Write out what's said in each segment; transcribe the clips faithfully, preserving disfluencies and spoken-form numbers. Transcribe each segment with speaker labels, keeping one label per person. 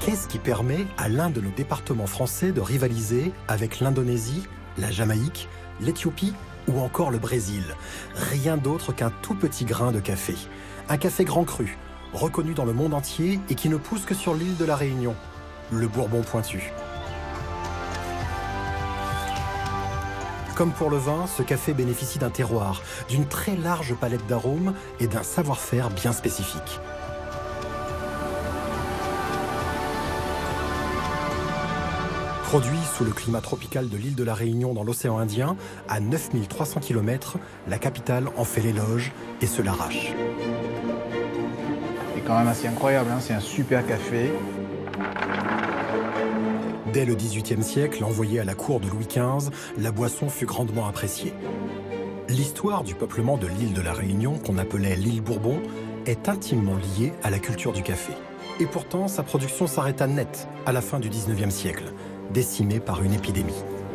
Speaker 1: Qu'est-ce qui permet à l'un de nos départements français de rivaliser avec l'Indonésie, la Jamaïque, l'Éthiopie ou encore le Brésil? Rien d'autre qu'un tout petit grain de café. Un café grand cru, reconnu dans le monde entier et qui ne pousse que sur l'île de la Réunion, le Bourbon pointu. Comme pour le vin, ce café bénéficie d'un terroir, d'une très large palette d'arômes et d'un savoir-faire bien spécifique. Produit sous le climat tropical de l'île de la Réunion dans l'océan Indien, à neuf mille trois cents kilomètres, la capitale en fait l'éloge et se l'arrache.
Speaker 2: C'est quand même assez incroyable, hein, c'est un super café.
Speaker 1: Dès le dix-huitième siècle, envoyée à la cour de Louis quinze, la boisson fut grandement appréciée. L'histoire du peuplement de l'île de la Réunion, qu'on appelait l'île Bourbon, est intimement liée à la culture du café. Et pourtant, sa production s'arrêta net à la fin du dix-neuvième siècle, décimée par une épidémie.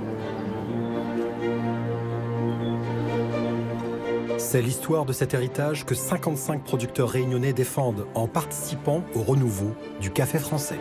Speaker 1: C'est l'histoire de cet héritage que cinquante-cinq producteurs réunionnais défendent en participant au renouveau du café français.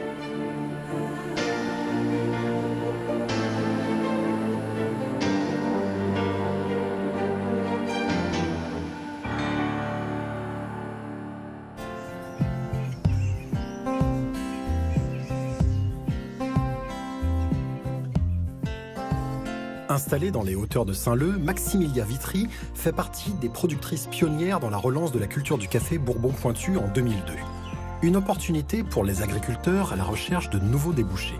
Speaker 1: Installée dans les hauteurs de Saint-Leu, Maximilia Vitry fait partie des productrices pionnières dans la relance de la culture du café Bourbon pointu en deux mille deux. Une opportunité pour les agriculteurs à la recherche de nouveaux débouchés.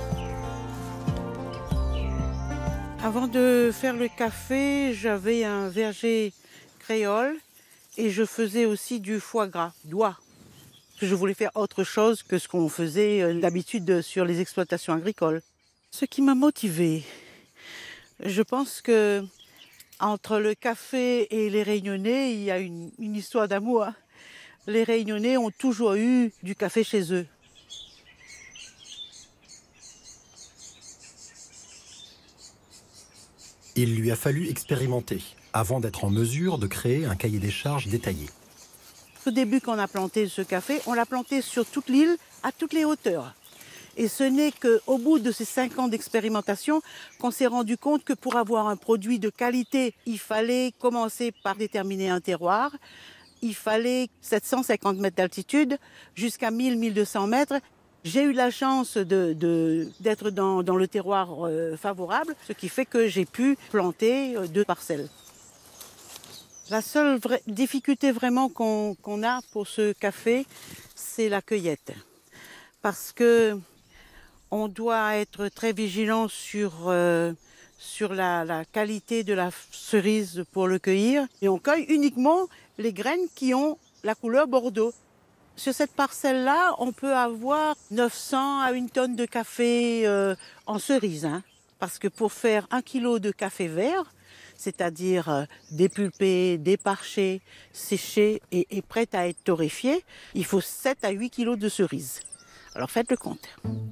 Speaker 3: Avant de faire le café, j'avais un verger créole et je faisais aussi du foie gras, d'oie. Je voulais faire autre chose que ce qu'on faisait d'habitude sur les exploitations agricoles. Ce qui m'a motivée, je pense que entre le café et les Réunionnais, il y a une, une histoire d'amour. Les Réunionnais ont toujours eu du café chez eux.
Speaker 1: Il lui a fallu expérimenter avant d'être en mesure de créer un cahier des charges détaillé.
Speaker 3: Au début, quand on a planté ce café, on l'a planté sur toute l'île, à toutes les hauteurs. Et ce n'est qu'au bout de ces cinq ans d'expérimentation qu'on s'est rendu compte que pour avoir un produit de qualité, il fallait commencer par déterminer un terroir. Il fallait sept cent cinquante mètres d'altitude jusqu'à mille à mille deux cents mètres. J'ai eu la chance de, de, d'être dans, dans le terroir euh, favorable, ce qui fait que j'ai pu planter euh, deux parcelles. La seule vraie difficulté vraiment qu'on, qu'on a pour ce café, c'est la cueillette. Parce que on doit être très vigilant sur, euh, sur la, la qualité de la cerise pour le cueillir. Et on cueille uniquement les graines qui ont la couleur bordeaux. Sur cette parcelle-là, on peut avoir neuf cents à une tonne de café euh, en cerise. Hein. Parce que pour faire un kilo de café vert, c'est-à-dire euh, dépulpé, déparché, séché et, et prêt à être torréfié, il faut sept à huit kilos de cerises. Alors faites le compte.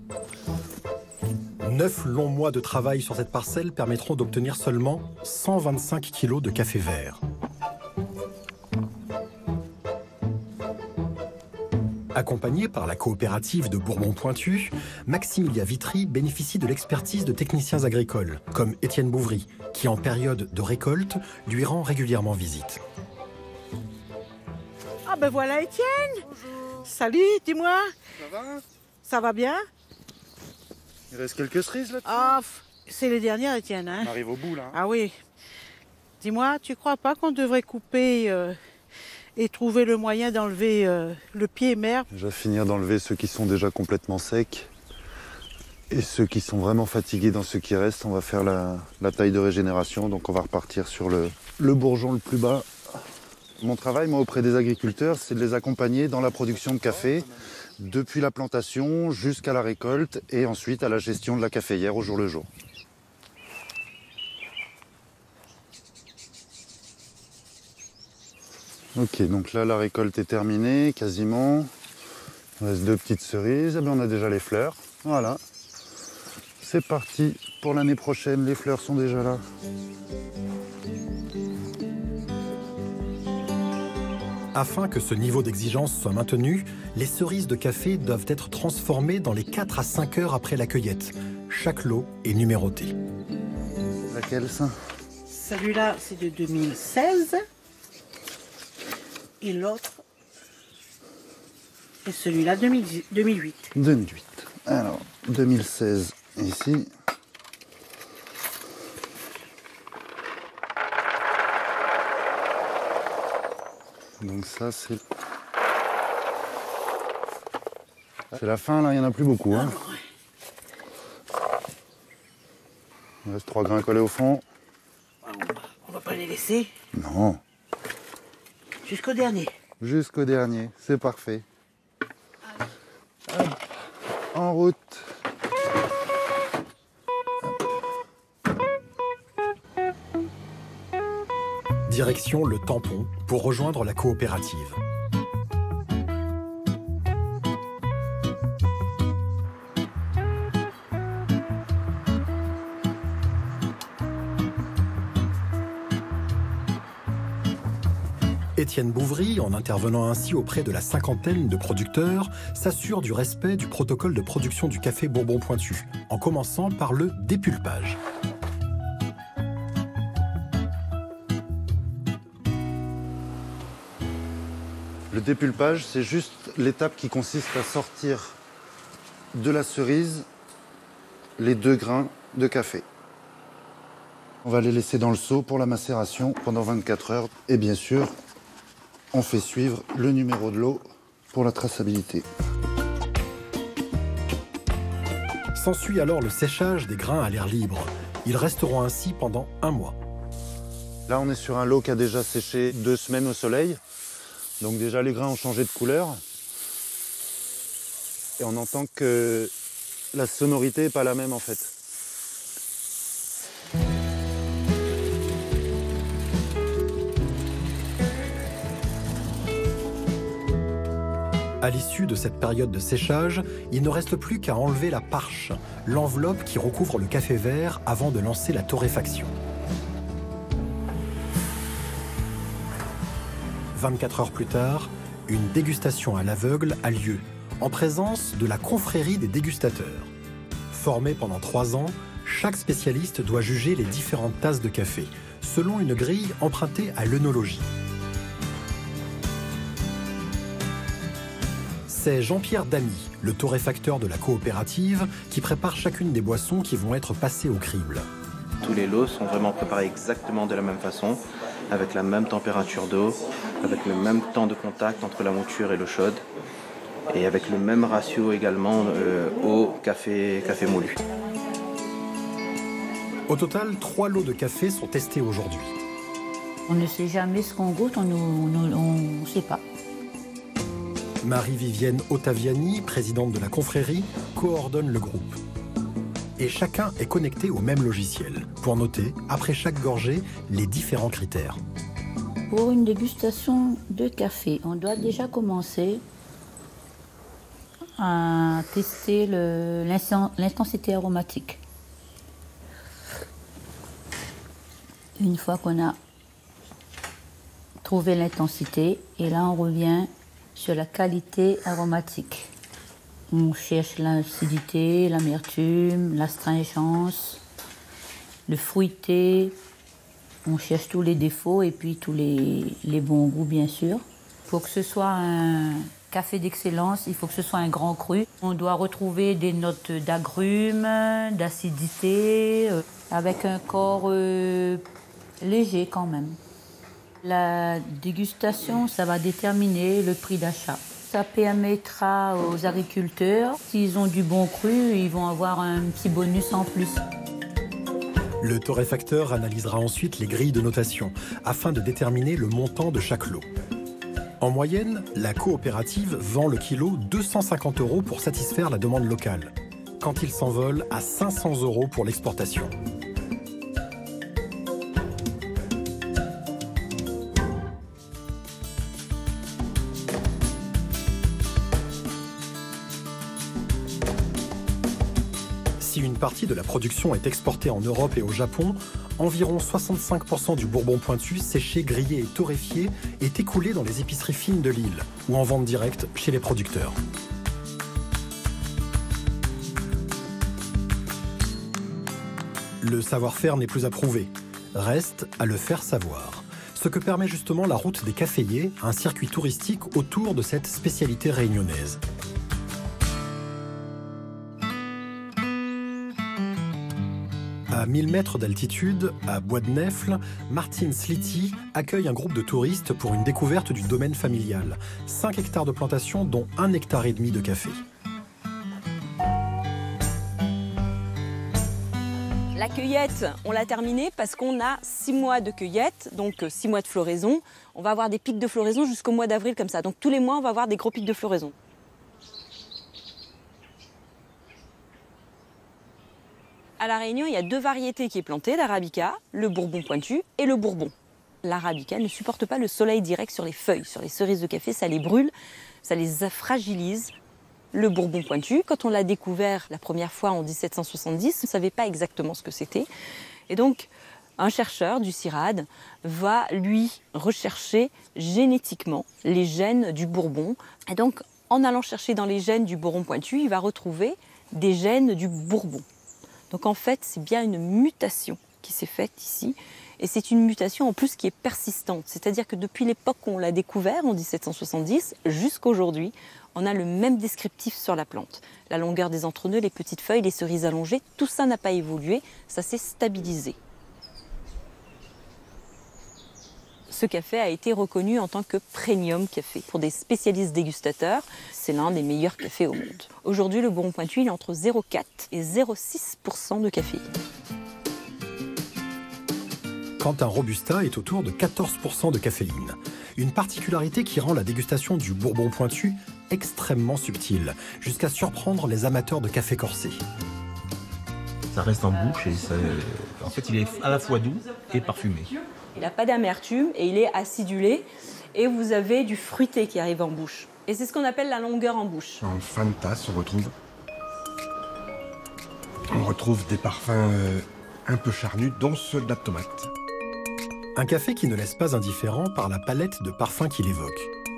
Speaker 1: Neuf longs mois de travail sur cette parcelle permettront d'obtenir seulement cent vingt-cinq kilos de café vert. Accompagné par la coopérative de Bourbon pointu, Maximilia Vitry bénéficie de l'expertise de techniciens agricoles, comme Étienne Bouvry, qui en période de récolte lui rend régulièrement visite.
Speaker 3: Ah ben voilà Étienne.
Speaker 4: Bonjour.
Speaker 3: Salut, dis-moi.
Speaker 4: Ça va?
Speaker 3: Ça va bien?
Speaker 4: Il reste quelques cerises là-dessus.
Speaker 3: Ah, c'est les dernières Étienne. Hein?
Speaker 4: On arrive au bout là.
Speaker 3: Ah oui. Dis-moi, tu crois pas qu'on devrait couper euh, et trouver le moyen d'enlever euh, le pied mère?
Speaker 4: Déjà finir d'enlever ceux qui sont déjà complètement secs. Et ceux qui sont vraiment fatigués dans ceux qui restent, on va faire la, la taille de régénération. Donc on va repartir sur le, le bourgeon le plus bas. Mon travail, moi, auprès des agriculteurs, c'est de les accompagner dans la production de café, depuis la plantation jusqu'à la récolte et ensuite à la gestion de la caféière au jour le jour. Ok, donc là, la récolte est terminée, quasiment. Il reste deux petites cerises, et bien on a déjà les fleurs. Voilà. C'est parti pour l'année prochaine, les fleurs sont déjà là.
Speaker 1: Afin que ce niveau d'exigence soit maintenu, les cerises de café doivent être transformées dans les quatre à cinq heures après la cueillette. Chaque lot est numéroté.
Speaker 4: Laquelle ça?
Speaker 3: Celui-là, c'est de deux mille seize. Et l'autre, c'est celui-là, deux mille huit.
Speaker 4: deux mille huit. Alors, deux mille seize ici. Donc ça, c'est... C'est la fin, là, il n'y en a plus beaucoup. Hein. Il reste trois grains collés au fond.
Speaker 3: On va pas les laisser.
Speaker 4: Non.
Speaker 3: Jusqu'au dernier.
Speaker 4: Jusqu'au dernier, c'est parfait. Hop. En route.
Speaker 1: Direction le tampon pour rejoindre la coopérative. Étienne Bouvry, en intervenant ainsi auprès de la cinquantaine de producteurs, s'assure du respect du protocole de production du café Bourbon Pointu, en commençant par le dépulpage.
Speaker 4: Le dépulpage, c'est juste l'étape qui consiste à sortir de la cerise les deux grains de café. On va les laisser dans le seau pour la macération pendant vingt-quatre heures. Et bien sûr, on fait suivre le numéro de lot pour la traçabilité.
Speaker 1: S'ensuit alors le séchage des grains à l'air libre. Ils resteront ainsi pendant un mois.
Speaker 4: Là, on est sur un lot qui a déjà séché deux semaines au soleil. Donc déjà, les grains ont changé de couleur. Et on entend que la sonorité n'est pas la même en fait.
Speaker 1: À l'issue de cette période de séchage, il ne reste plus qu'à enlever la parche, l'enveloppe qui recouvre le café vert avant de lancer la torréfaction. vingt-quatre heures plus tard, une dégustation à l'aveugle a lieu, en présence de la confrérie des dégustateurs. Formée pendant trois ans, chaque spécialiste doit juger les différentes tasses de café, selon une grille empruntée à l'œnologie. C'est Jean-Pierre Damy, le torréfacteur de la coopérative, qui prépare chacune des boissons qui vont être passées au crible.
Speaker 5: Tous les lots sont vraiment préparés exactement de la même façon, avec la même température d'eau, avec le même temps de contact entre la mouture et l'eau chaude, et avec le même ratio également euh, eau, café, café moulu.
Speaker 1: Au total, trois lots de café sont testés aujourd'hui.
Speaker 6: On ne sait jamais ce qu'on goûte, on ne sait pas.
Speaker 1: Marie-Vivienne Ottaviani, présidente de la confrérie, coordonne le groupe. Et chacun est connecté au même logiciel pour noter, après chaque gorgée, les différents critères.
Speaker 6: Pour une dégustation de café, on doit déjà commencer à tester l'intensité aromatique. Une fois qu'on a trouvé l'intensité, et là on revient sur la qualité aromatique. On cherche l'acidité, l'amertume, l'astringence, le fruité. On cherche tous les défauts et puis tous les, les bons goûts, bien sûr. Pour que ce soit un café d'excellence, il faut que ce soit un grand cru. On doit retrouver des notes d'agrumes, d'acidité, euh, avec un corps euh, léger quand même. La dégustation, ça va déterminer le prix d'achat. Ça permettra aux agriculteurs, s'ils ont du bon cru, ils vont avoir un petit bonus en plus.
Speaker 1: Le torréfacteur analysera ensuite les grilles de notation afin de déterminer le montant de chaque lot. En moyenne, la coopérative vend le kilo deux cent cinquante euros pour satisfaire la demande locale, quand il s'envole à cinq cents euros pour l'exportation. Si une partie de la production est exportée en Europe et au Japon, environ soixante-cinq pour cent du Bourbon Pointu séché, grillé et torréfié est écoulé dans les épiceries fines de l'île ou en vente directe chez les producteurs. Le savoir-faire n'est plus à prouver, reste à le faire savoir. Ce que permet justement la route des caféiers, un circuit touristique autour de cette spécialité réunionnaise. À mille mètres d'altitude, à Bois de Nèfles, Martine Slity accueille un groupe de touristes pour une découverte du domaine familial. cinq hectares de plantation, dont un hectare et demi de café.
Speaker 7: La cueillette, on l'a terminée parce qu'on a six mois de cueillette, donc six mois de floraison. On va avoir des pics de floraison jusqu'au mois d'avril comme ça. Donc tous les mois, on va avoir des gros pics de floraison. À La Réunion, il y a deux variétés qui sont plantées, l'arabica, le bourbon pointu et le bourbon. L'arabica ne supporte pas le soleil direct sur les feuilles, sur les cerises de café, ça les brûle, ça les fragilise. Le bourbon pointu, quand on l'a découvert la première fois en dix-sept cent soixante-dix, on ne savait pas exactement ce que c'était. Et donc, un chercheur du CIRAD va, lui, rechercher génétiquement les gènes du bourbon. Et donc, en allant chercher dans les gènes du bourbon pointu, il va retrouver des gènes du bourbon. Donc en fait, c'est bien une mutation qui s'est faite ici. Et c'est une mutation en plus qui est persistante. C'est-à-dire que depuis l'époque où on l'a découvert, en dix-sept cent soixante-dix, jusqu'à aujourd'hui, on a le même descriptif sur la plante. La longueur des entrenœuds, les petites feuilles, les cerises allongées, tout ça n'a pas évolué, ça s'est stabilisé. Ce café a été reconnu en tant que premium café. Pour des spécialistes dégustateurs, c'est l'un des meilleurs cafés au monde. Aujourd'hui, le Bourbon Pointu, il est entre zéro virgule quatre et zéro virgule six pour cent de caféine.
Speaker 1: Quand un Robusta est autour de quatorze pour cent de caféine. Une particularité qui rend la dégustation du Bourbon Pointu extrêmement subtile, jusqu'à surprendre les amateurs de café corsé.
Speaker 8: Ça reste en bouche et ça, en fait, il est à la fois doux et parfumé.
Speaker 7: Il n'a pas d'amertume et il est acidulé. Et vous avez du fruité qui arrive en bouche. Et c'est ce qu'on appelle la longueur en bouche.
Speaker 9: En fin de tasse, on retrouve, on retrouve des parfums euh, un peu charnus, dont ceux de la tomate.
Speaker 1: Un café qui ne laisse pas indifférent par la palette de parfums qu'il évoque.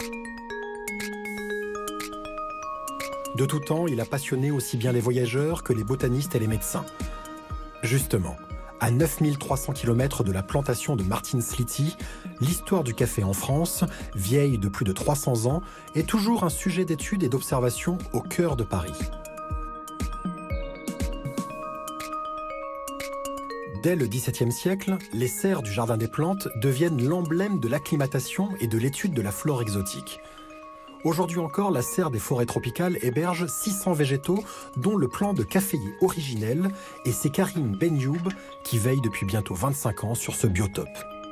Speaker 1: De tout temps, il a passionné aussi bien les voyageurs que les botanistes et les médecins. Justement, à neuf mille trois cents kilomètres de la plantation de Martine Slity, l'histoire du café en France, vieille de plus de trois cents ans, est toujours un sujet d'étude et d'observation au cœur de Paris. Dès le dix-septième siècle, les serres du Jardin des Plantes deviennent l'emblème de l'acclimatation et de l'étude de la flore exotique. Aujourd'hui encore, la serre des forêts tropicales héberge six cents végétaux, dont le plant de caféier originel, et c'est Karim Benyoub qui veille depuis bientôt vingt-cinq ans sur ce biotope.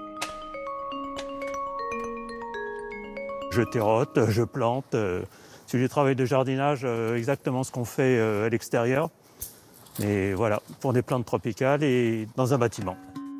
Speaker 10: Je terrote, je plante, euh, c'est du travail de jardinage, euh, exactement ce qu'on fait euh, à l'extérieur. Mais voilà, pour des plantes tropicales et dans un bâtiment.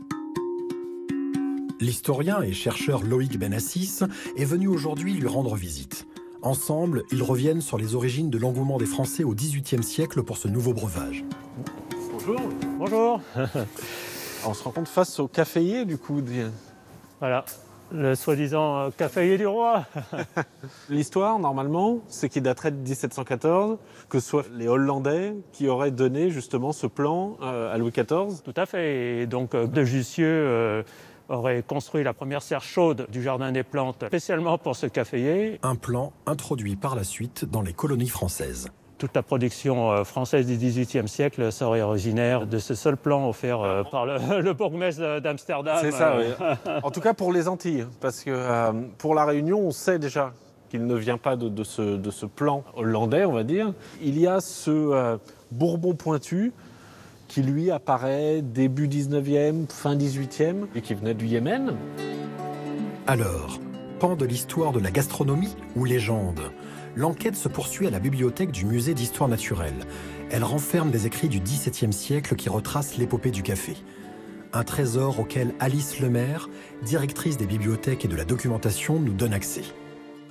Speaker 1: L'historien et chercheur Loïc Benassis est venu aujourd'hui lui rendre visite. Ensemble, ils reviennent sur les origines de l'engouement des Français au dix-huitième siècle pour ce nouveau breuvage.
Speaker 11: Bonjour.
Speaker 10: Bonjour.
Speaker 11: On se rencontre face au caféier, du coup.
Speaker 10: Voilà, le soi-disant caféier du roi.
Speaker 11: L'histoire, normalement, c'est qu'il daterait de dix-sept cent quatorze, que ce soit les Hollandais qui auraient donné justement ce plan à Louis quatorze.
Speaker 10: Tout à fait. Et donc, de Jussieu euh, aurait construit la première serre chaude du Jardin des Plantes, spécialement pour ce caféier.
Speaker 1: Un plan introduit par la suite dans les colonies françaises.
Speaker 10: Toute la production française du dix-huitième siècle serait originaire de ce seul plan offert par le, le bourgmestre d'Amsterdam.
Speaker 11: C'est ça, oui. En tout cas pour les Antilles, parce que euh, pour La Réunion, on sait déjà qu'il ne vient pas de, de, ce, de ce plan hollandais, on va dire. Il y a ce euh, Bourbon Pointu qui, lui, apparaît début dix-neuvième, fin dix-huitième, et qui venait du Yémen.
Speaker 1: Alors, pan de l'histoire de la gastronomie ou légende ? L'enquête se poursuit à la bibliothèque du Musée d'Histoire naturelle. Elle renferme des écrits du dix-septième siècle qui retracent l'épopée du café. Un trésor auquel Alice Lemaire, directrice des bibliothèques et de la documentation, nous donne accès.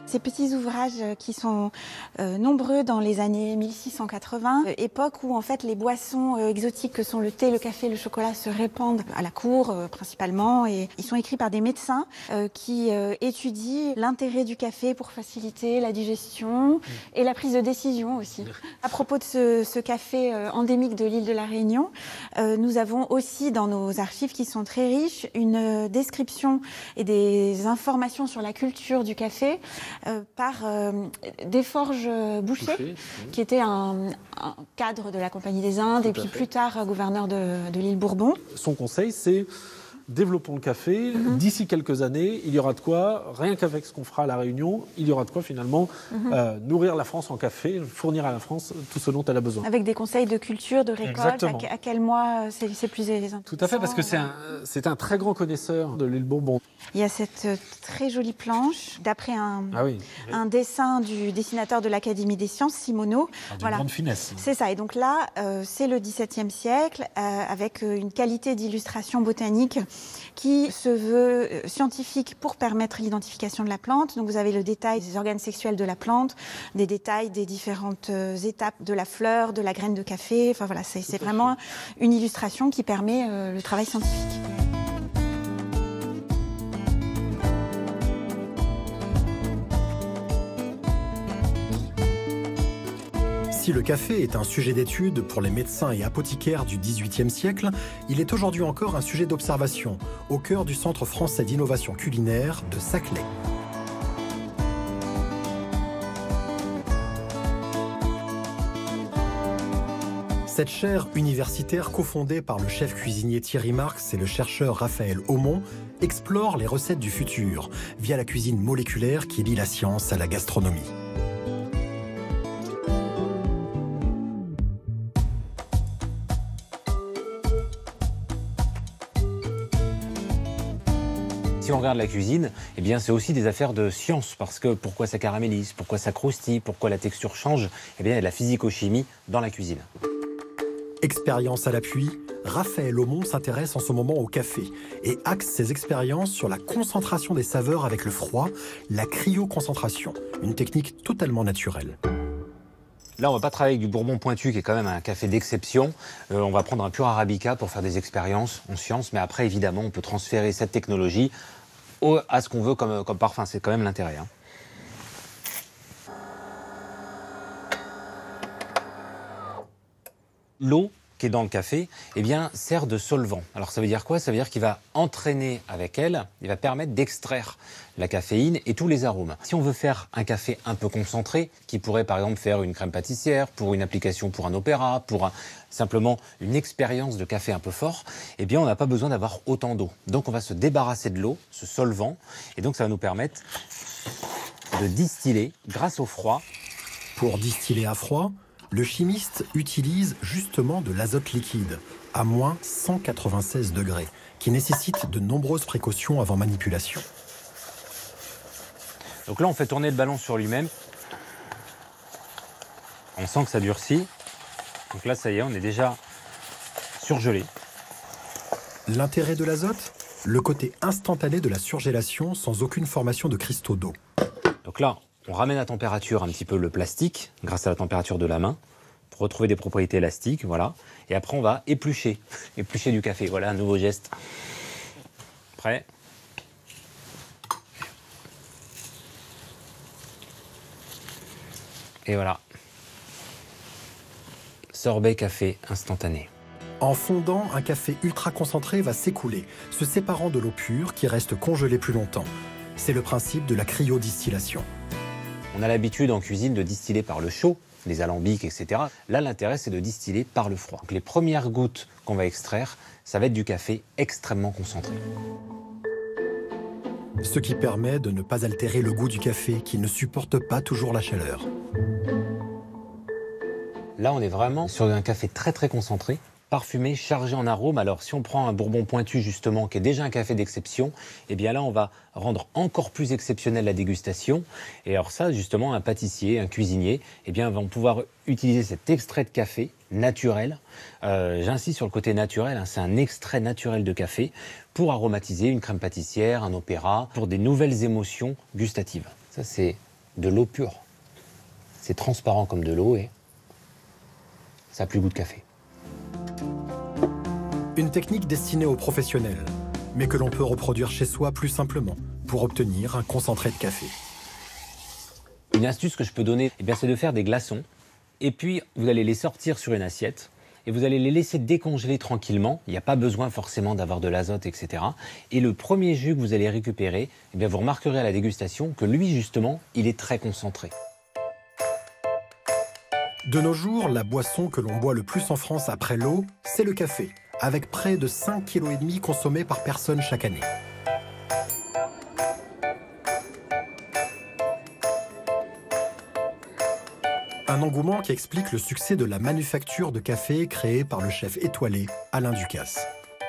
Speaker 12: Ces petits ouvrages qui sont euh, nombreux dans les années mille six cent quatre-vingts, euh, époque où en fait les boissons euh, exotiques que sont le thé, le café, le chocolat se répandent à la cour euh, principalement, et ils sont écrits par des médecins euh, qui euh, étudient l'intérêt du café pour faciliter la digestion et la prise de décision aussi. À propos de ce, ce café euh, endémique de l'île de la Réunion, euh, nous avons aussi dans nos archives qui sont très riches une euh, description et des informations sur la culture du café Euh, par euh, Desforges Boucher, Boucher qui était un, un cadre de la Compagnie des Indes Tout et puis fait. plus tard euh, gouverneur de, de l'île Bourbon.
Speaker 11: Son conseil, c'est développons le café. Mm-hmm. D'ici quelques années, il y aura de quoi, rien qu'avec ce qu'on fera à La Réunion, il y aura de quoi finalement mm-hmm. euh, nourrir la France en café, fournir à la France tout ce dont elle a besoin.
Speaker 12: Avec des conseils de culture, de récolte, à, à quel mois c'est, c'est plus intéressant.
Speaker 11: Tout à fait, parce que c'est un, c'est un très grand connaisseur de l'île Bourbon.
Speaker 12: Il y a cette très jolie planche, d'après un,
Speaker 11: ah oui, oui.
Speaker 12: un dessin du dessinateur de l'Académie des sciences, Simoneau.
Speaker 11: Ah, voilà. Grande finesse.
Speaker 12: C'est ça, et donc là, euh, c'est le dix-septième siècle, euh, avec une qualité d'illustration botanique qui se veut scientifique pour permettre l'identification de la plante. Donc vous avez le détail des organes sexuels de la plante, des détails des différentes étapes de la fleur, de la graine de café. Enfin voilà, c'est, c'est vraiment une illustration qui permet euh, le travail scientifique.
Speaker 1: Si le café est un sujet d'étude pour les médecins et apothicaires du dix-huitième siècle, il est aujourd'hui encore un sujet d'observation, au cœur du Centre français d'innovation culinaire de Saclay. Cette chaire universitaire cofondée par le chef cuisinier Thierry Marx et le chercheur Raphaël Aumont explore les recettes du futur via la cuisine moléculaire qui lie la science à la gastronomie.
Speaker 13: Si on regarde la cuisine, eh bien c'est aussi des affaires de science, parce que pourquoi ça caramélise, pourquoi ça croustille, pourquoi la texture change, eh bien il y a de la physico-chimie dans la cuisine.
Speaker 1: Expérience à l'appui, Raphaël Aumont s'intéresse en ce moment au café et axe ses expériences sur la concentration des saveurs avec le froid, la cryoconcentration, une technique totalement naturelle.
Speaker 13: Là, on ne va pas travailler avec du Bourbon pointu, qui est quand même un café d'exception. Euh, on va prendre un pur Arabica pour faire des expériences en science. Mais après, évidemment, on peut transférer cette technologie au, à ce qu'on veut comme, comme parfum. C'est quand même l'intérêt. Hein. L'eau qui est dans le café, eh bien, sert de solvant. Alors ça veut dire quoi? Ça veut dire qu'il va entraîner avec elle, il va permettre d'extraire la caféine et tous les arômes. Si on veut faire un café un peu concentré, qui pourrait par exemple faire une crème pâtissière, pour une application pour un opéra, pour un, simplement une expérience de café un peu fort, eh bien on n'a pas besoin d'avoir autant d'eau. Donc on va se débarrasser de l'eau, ce solvant, et donc ça va nous permettre de distiller grâce au froid.
Speaker 1: Pour distiller à froid, le chimiste utilise justement de l'azote liquide, à moins cent quatre-vingt-seize degrés, qui nécessite de nombreuses précautions avant manipulation.
Speaker 13: Donc là, on fait tourner le ballon sur lui-même. On sent que ça durcit. Donc là, ça y est, on est déjà surgelé.
Speaker 1: L'intérêt de l'azote? Le côté instantané de la surgélation sans aucune formation de cristaux d'eau.
Speaker 13: Donc là, on ramène à température un petit peu le plastique, grâce à la température de la main, pour retrouver des propriétés élastiques, voilà. Et après, on va éplucher, éplucher du café. Voilà, un nouveau geste. Prêt? Et voilà. Sorbet café instantané.
Speaker 1: En fondant, un café ultra concentré va s'écouler, se séparant de l'eau pure qui reste congelée plus longtemps. C'est le principe de la cryodistillation.
Speaker 13: On a l'habitude en cuisine de distiller par le chaud, les alambics, et cetera. Là, l'intérêt, c'est de distiller par le froid. Donc, les premières gouttes qu'on va extraire, ça va être du café extrêmement concentré.
Speaker 1: Ce qui permet de ne pas altérer le goût du café, qui ne supporte pas toujours la chaleur.
Speaker 13: Là, on est vraiment sur un café très très concentré, parfumé, chargé en arômes. Alors, si on prend un Bourbon pointu, justement, qui est déjà un café d'exception, eh bien là, on va rendre encore plus exceptionnelle la dégustation. Et alors ça, justement, un pâtissier, un cuisinier, eh bien, vont pouvoir utiliser cet extrait de café naturel. Euh, j'insiste sur le côté naturel, hein, c'est un extrait naturel de café pour aromatiser une crème pâtissière, un opéra, pour des nouvelles émotions gustatives. Ça, c'est de l'eau pure. C'est transparent comme de l'eau et ça n'a plus le goût de café.
Speaker 1: Une technique destinée aux professionnels, mais que l'on peut reproduire chez soi plus simplement pour obtenir un concentré de café.
Speaker 13: Une astuce que je peux donner, eh bien, c'est de faire des glaçons. Et puis, vous allez les sortir sur une assiette et vous allez les laisser décongeler tranquillement. Il n'y a pas besoin forcément d'avoir de l'azote, et cetera. Et le premier jus que vous allez récupérer, eh bien, vous remarquerez à la dégustation que lui, justement, il est très concentré.
Speaker 1: De nos jours, la boisson que l'on boit le plus en France après l'eau, c'est le café, avec près de cinq virgule cinq kilos consommés par personne chaque année. Un engouement qui explique le succès de la manufacture de café créée par le chef étoilé Alain Ducasse.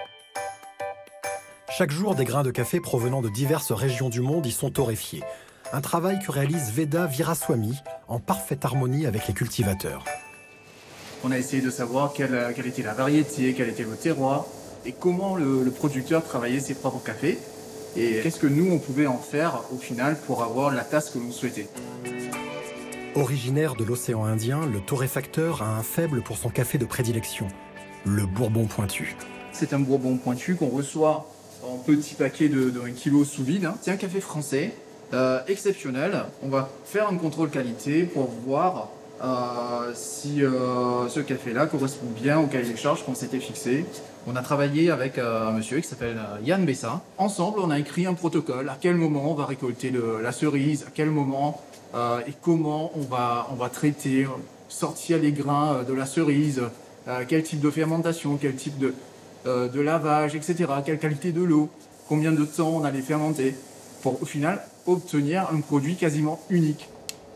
Speaker 1: Chaque jour, des grains de café provenant de diverses régions du monde y sont torréfiés. Un travail que réalise Veda Viraswamy en parfaite harmonie avec les cultivateurs.
Speaker 14: On a essayé de savoir quelle, quelle était la variété, quel était le terroir et comment le, le producteur travaillait ses propres cafés et qu'est-ce que nous on pouvait en faire au final pour avoir la tasse que l'on souhaitait.
Speaker 1: Originaire de l'océan Indien, le torréfacteur a un faible pour son café de prédilection, le Bourbon pointu.
Speaker 14: C'est un Bourbon pointu qu'on reçoit en petits paquets de, de un kilo sous vide. C'est un café français euh, exceptionnel. On va faire un contrôle qualité pour voir euh, si euh, ce café-là correspond bien au cahier des charges qu'on s'était fixé. On a travaillé avec euh, un monsieur qui s'appelle euh, Yann Bessa. Ensemble, on a écrit un protocole. À quel moment on va récolter le, la cerise, à quel moment euh, et comment on va, on va traiter, sortir les grains de la cerise, euh, quel type de fermentation, quel type de, euh, de lavage, et cetera. Quelle qualité de l'eau, combien de temps on allait fermenter, pour au final obtenir un produit quasiment unique.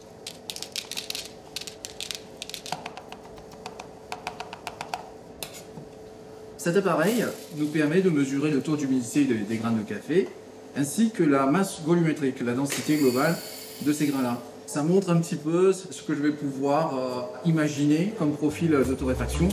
Speaker 14: Cet appareil nous permet de mesurer le taux d'humidité des, des grains de café, ainsi que la masse volumétrique, la densité globale de ces grains-là. Ça montre un petit peu ce que je vais pouvoir euh, imaginer comme profil de torréfaction.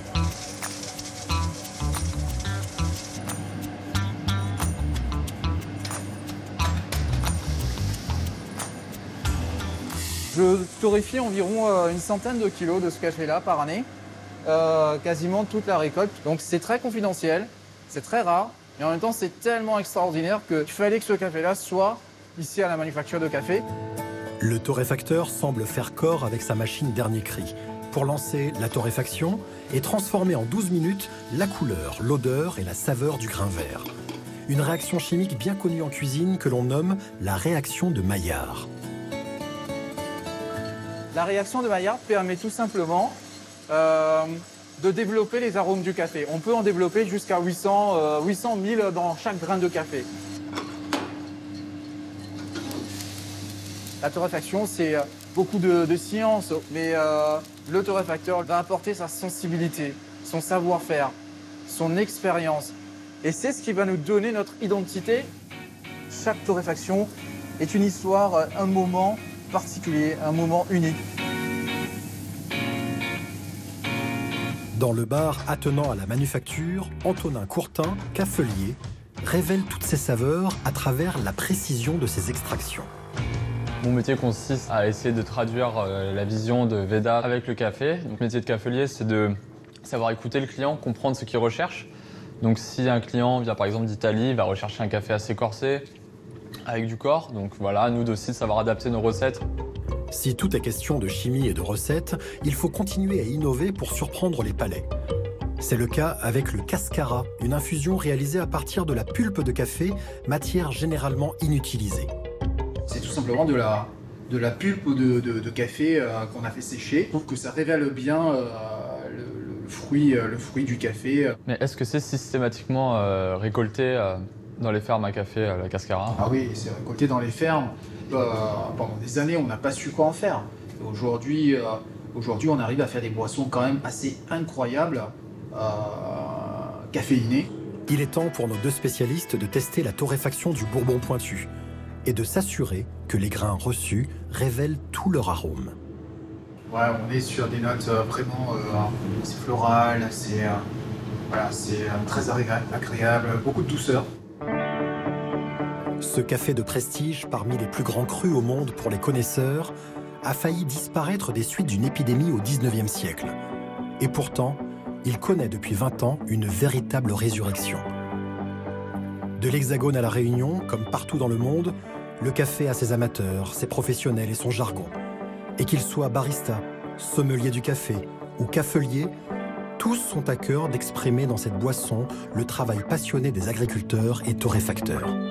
Speaker 14: Je torréfie environ euh, une centaine de kilos de ce café-là par année. Euh, quasiment toute la récolte. Donc c'est très confidentiel, c'est très rare, mais en même temps c'est tellement extraordinaire qu'il fallait que ce café-là soit ici à la manufacture de café.
Speaker 1: Le torréfacteur semble faire corps avec sa machine dernier cri pour lancer la torréfaction et transformer en douze minutes la couleur, l'odeur et la saveur du grain vert. Une réaction chimique bien connue en cuisine que l'on nomme la réaction de Maillard.
Speaker 14: La réaction de Maillard permet tout simplement Euh, de développer les arômes du café. On peut en développer jusqu'à huit cents, euh, huit cent mille dans chaque grain de café. La torréfaction, c'est beaucoup de, de science, mais euh, le torréfacteur va apporter sa sensibilité, son savoir-faire, son expérience. Et c'est ce qui va nous donner notre identité. Chaque torréfaction est une histoire, un moment particulier, un moment unique.
Speaker 1: Dans le bar attenant à la manufacture, Antonin Courtin, cafelier, révèle toutes ses saveurs à travers la précision de ses extractions.
Speaker 15: Mon métier consiste à essayer de traduire la vision de Veda avec le café. Donc, le métier de cafelier, c'est de savoir écouter le client, comprendre ce qu'il recherche. Donc si un client vient par exemple d'Italie, il va rechercher un café assez corsé, avec du corps. Donc voilà, à nous aussi de savoir adapter nos recettes.
Speaker 1: Si tout est question de chimie et de recettes, il faut continuer à innover pour surprendre les palais. C'est le cas avec le cascara, une infusion réalisée à partir de la pulpe de café, matière généralement inutilisée.
Speaker 14: C'est tout simplement de la, de la pulpe de, de, de café euh, qu'on a fait sécher. Je trouve que ça révèle bien euh, le, le, fruit, euh, le fruit du café.
Speaker 15: Mais est-ce que c'est systématiquement euh, récolté euh, dans les fermes à café, euh, la cascara?
Speaker 14: Ah oui, c'est récolté dans les fermes. Euh, pendant des années, on n'a pas su quoi en faire. Aujourd'hui, euh, aujourd'hui, on arrive à faire des boissons quand même assez incroyables, euh, caféinées.
Speaker 1: Il est temps pour nos deux spécialistes de tester la torréfaction du Bourbon pointu et de s'assurer que les grains reçus révèlent tout leur arôme.
Speaker 14: Ouais, on est sur des notes euh, vraiment euh, c'est floral, c'est euh, voilà, c'est euh, très agréable, beaucoup de douceur.
Speaker 1: Ce café de prestige, parmi les plus grands crus au monde pour les connaisseurs, a failli disparaître des suites d'une épidémie au dix-neuvième siècle. Et pourtant, il connaît depuis vingt ans une véritable résurrection. De l'Hexagone à la Réunion, comme partout dans le monde, le café a ses amateurs, ses professionnels et son jargon. Et qu'ils soient baristas, sommeliers du café ou cafeliers, tous sont à cœur d'exprimer dans cette boisson le travail passionné des agriculteurs et torréfacteurs.